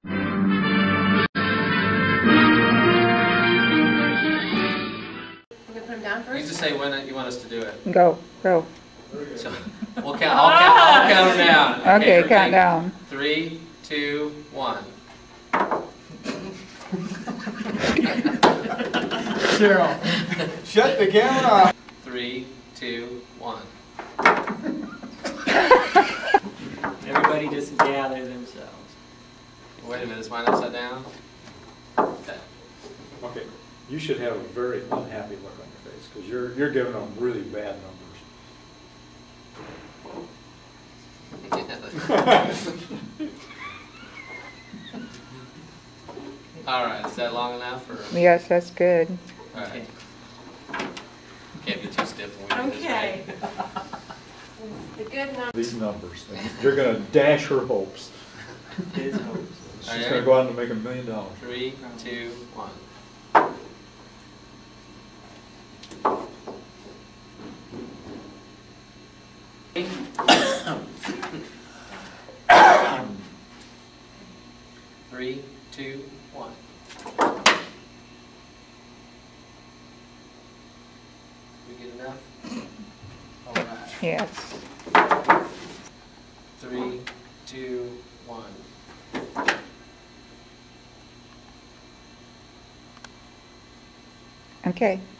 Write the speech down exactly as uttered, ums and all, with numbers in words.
You just say when you want us to do it. Go, go. So we'll count. I'll count. I'll count them down. Okay, Okay, count down. Three, two, one. Cheryl, shut the camera off. Three, two, one. Everybody just gather themselves. Wait a minute, is mine upside down? Okay. Okay, you should have a very unhappy look on your face because you're you're giving them really bad numbers. All right, is that long enough? Or? Yes, that's good. All right. Can't be too stiff when we do Okay. this, The good number. These numbers, you're going to dash her hopes. His hopes. She's Right, going to go out and make a million dollars. Three, two, one. Three, two, one. We get enough? All right. Yes. Three, two, one. Okay.